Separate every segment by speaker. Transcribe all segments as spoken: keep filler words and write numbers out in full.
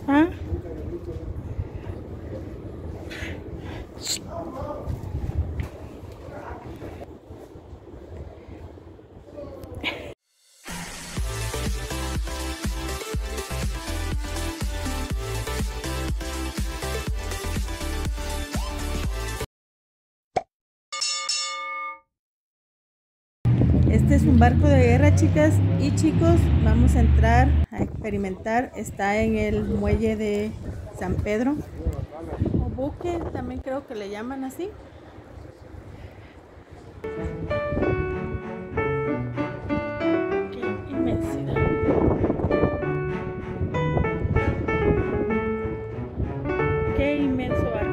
Speaker 1: ¿Ah? Este es un barco de guerra, chicas y chicos. Vamos a entrar a experimentar. Está en el muelle de San Pedro, o buque, también creo que le llaman así. Qué inmensidad. Qué inmenso barco.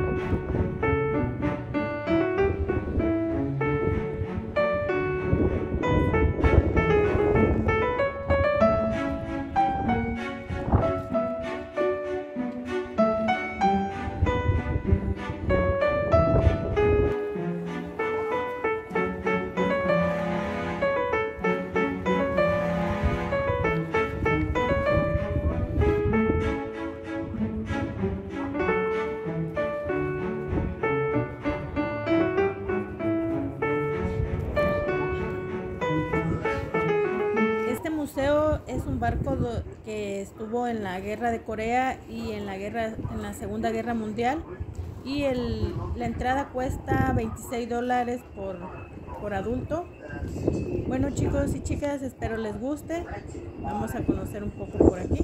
Speaker 1: Es un barco que estuvo en la guerra de Corea y en la guerra en la Segunda Guerra Mundial, y el, la entrada cuesta veintiséis dólares por, por adulto. Bueno, chicos y chicas, espero les guste. Vamos a conocer un poco por aquí.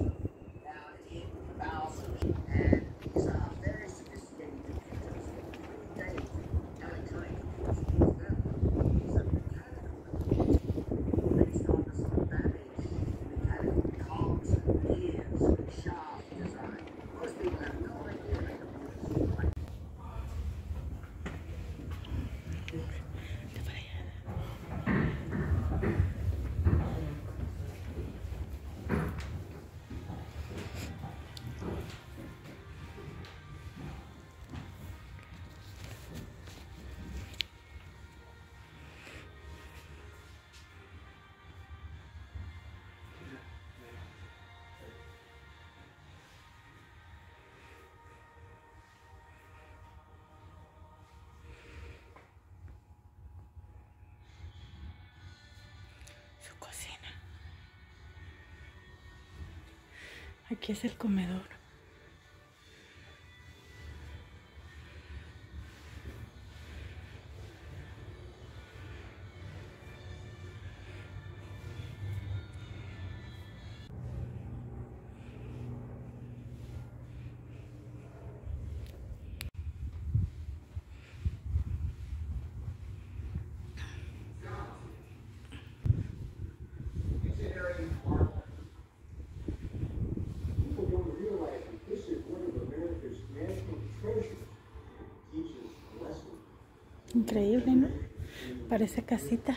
Speaker 1: Cocina. Aquí es el comedor. Increíble, ¿no? Parece casita.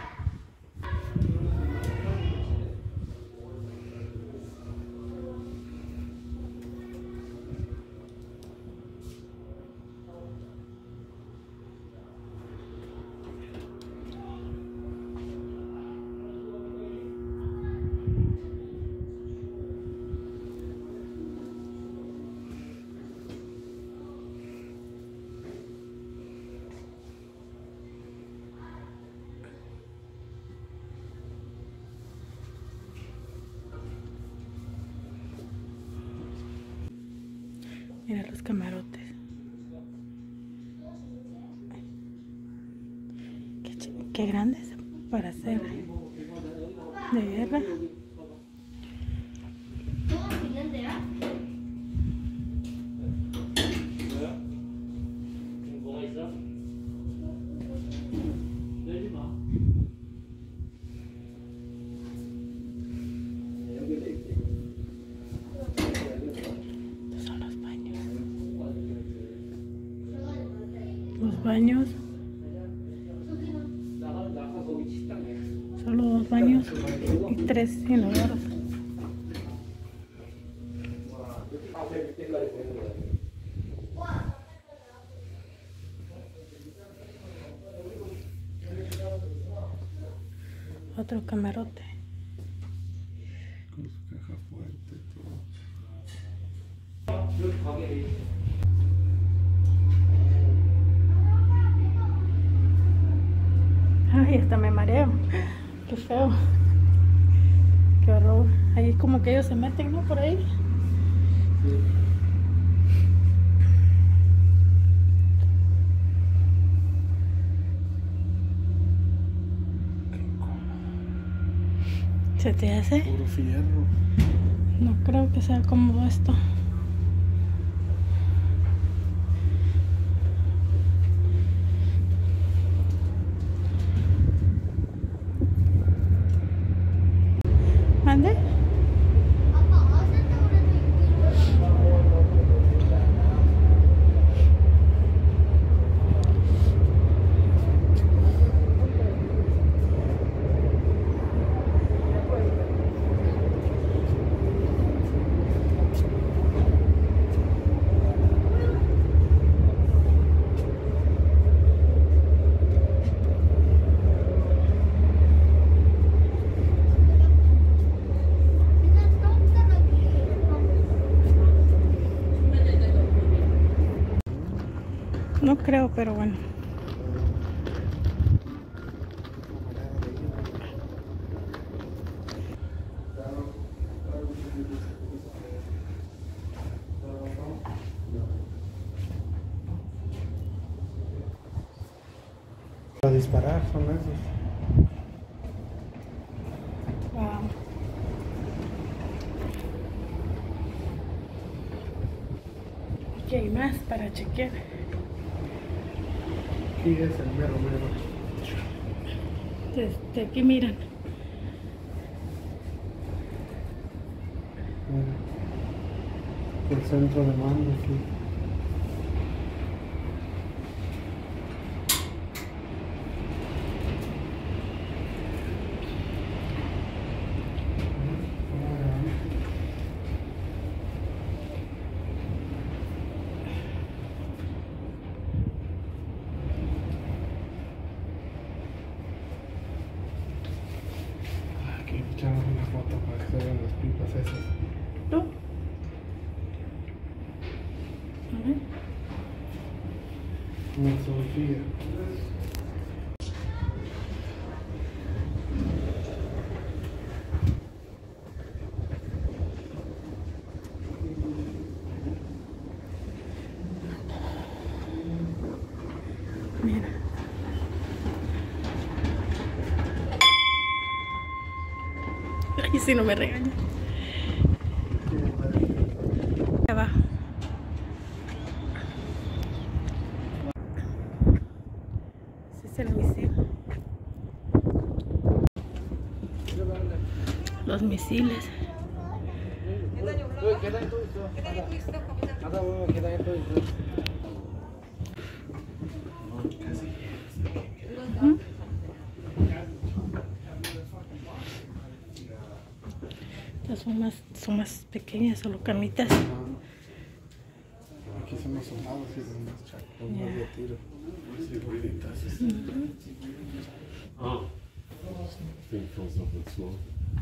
Speaker 1: Mira los camarotes. Qué, qué grandes para ser de guerra. Los baños, solo dos baños y tres inodoros. Otro camarote.
Speaker 2: Con su caja fuerte, todo.
Speaker 1: Ay, hasta me mareo. Qué feo. Qué horror. Ahí como que ellos se meten, ¿no? Por ahí. ¿Se te hace?
Speaker 2: Puro fierro.
Speaker 1: No creo que sea cómodo esto. ¿Mande? No creo, pero bueno.
Speaker 2: Para disparar son esos.
Speaker 1: Wow. Aquí hay más para chequear.
Speaker 2: Aquí es el mero mero.
Speaker 1: Desde aquí miran.
Speaker 2: El centro de mando aquí. Aquí echamos una foto para que se vean las pipas esas.
Speaker 1: ¿Tú? A ver.
Speaker 2: Una Sofía.
Speaker 1: Mira. Ay, si no me regaña. Abajo. Ese es el misil. Los misiles. ¿Mm? Estas son más, son más pequeñas, solo camitas.
Speaker 2: Aquí son los soldados y los más chacos,
Speaker 1: Yeah.
Speaker 2: más de tiro. Figuritas.
Speaker 3: Ah. Think fills up with slow.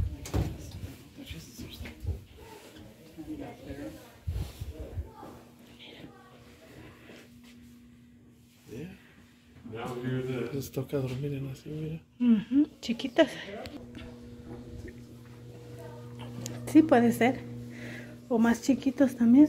Speaker 3: Now hear this.
Speaker 2: Les toca dormir en así, mira.
Speaker 1: Ujú, chiquitas. Sí, puede ser. O más chiquitos también.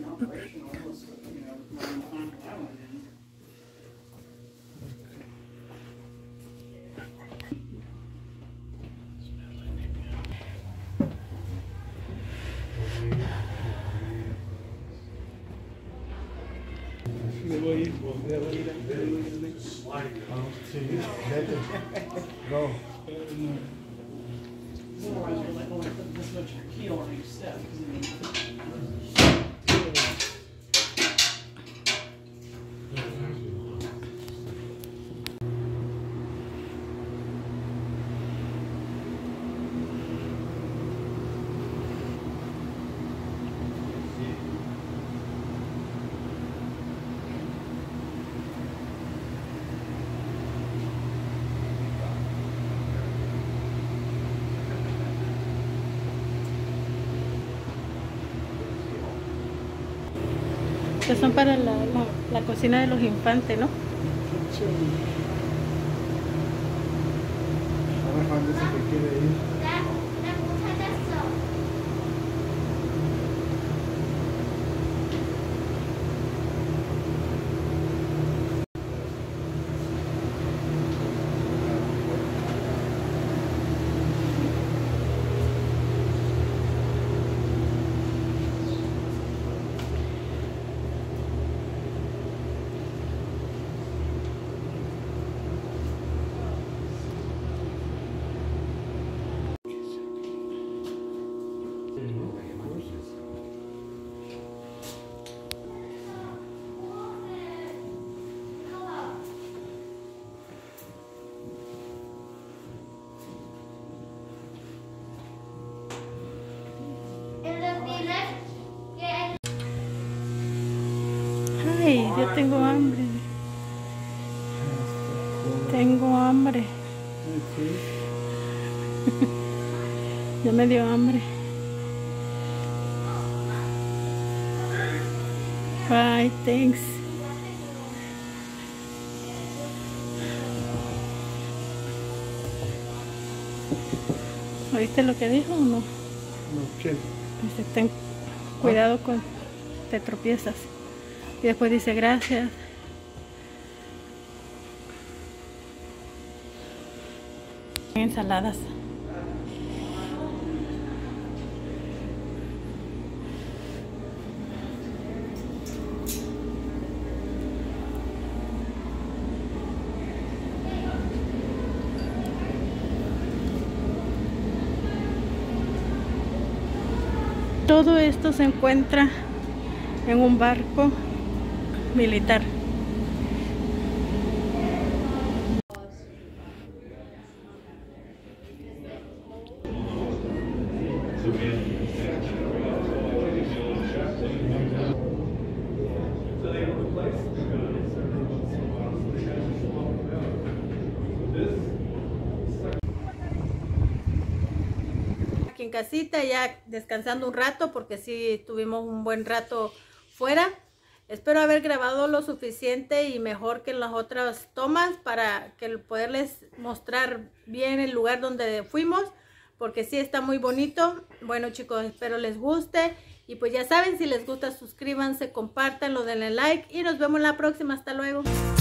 Speaker 2: Me voy a ir, me voy a ir. Sí, vete. Go.
Speaker 1: Que son para la, la, la cocina de los infantes, ¿no?
Speaker 2: Ahora Juan dice que quiere ir.
Speaker 1: Ay, yo tengo hambre. Tengo hambre. Ya me dio hambre. Bye, thanks. ¿Oíste lo que dijo o no?
Speaker 2: No, ¿quién?
Speaker 1: Dice, ten cuidado con, te tropiezas. Y después dice, gracias. Ensaladas. Todo esto se encuentra en un barco militar. Aquí en casita ya descansando un rato porque sí tuvimos un buen rato fuera. Espero haber grabado lo suficiente y mejor que en las otras tomas para que poderles mostrar bien el lugar donde fuimos, porque sí está muy bonito. Bueno chicos, espero les guste y pues ya saben, si les gusta suscríbanse, compártanlo, denle like y nos vemos la próxima. Hasta luego.